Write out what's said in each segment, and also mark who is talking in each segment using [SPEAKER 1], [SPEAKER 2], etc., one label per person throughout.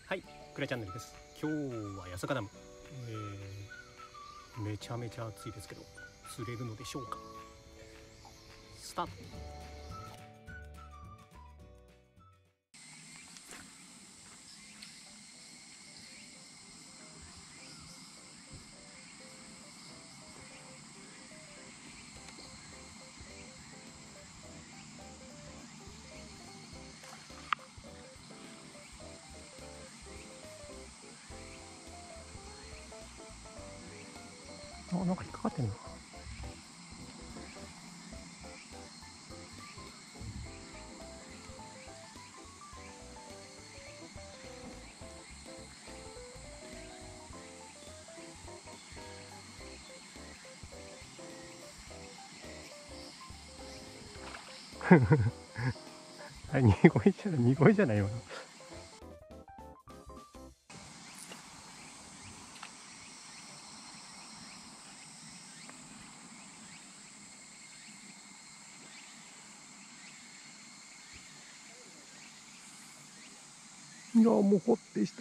[SPEAKER 1] はい、クレチャンネルです。今日は八坂ダム、めちゃめちゃ暑いですけど釣れるのでしょうか。スタート。あ、なんか引っかかってんな。あ、濁いじゃないよ。いや、もうほってした。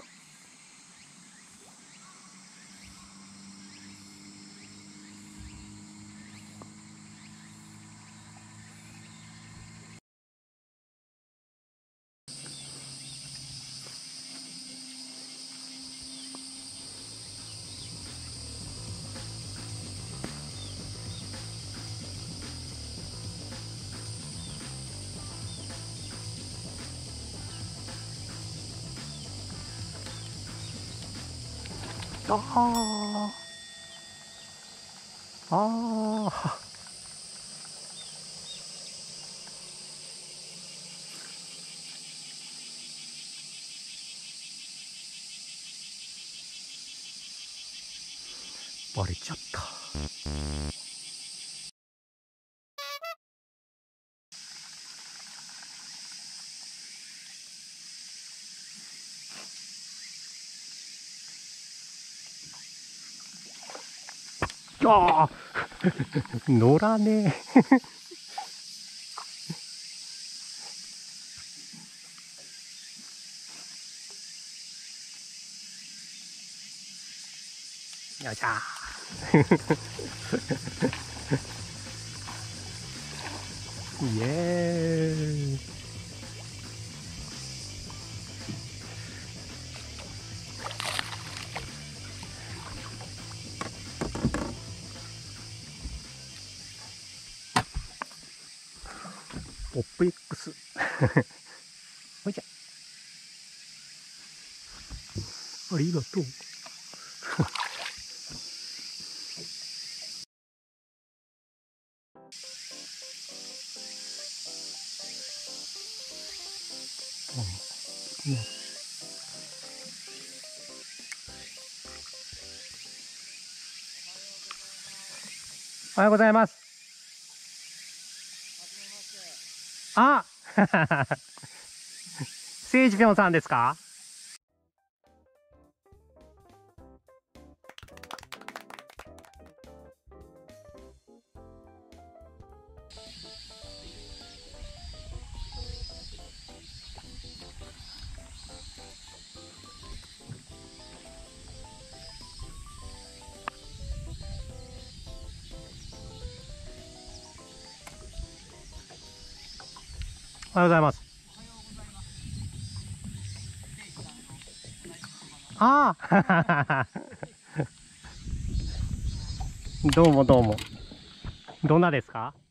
[SPEAKER 1] あああ、バレちゃった。ああ乗らねえ。よいしょイエーイ。ポップ X ほいじゃ、ありがとう。うん、おはようございます。あせいじぴょんさんですか？おはようございます。ああどうもどうも。どんなですか？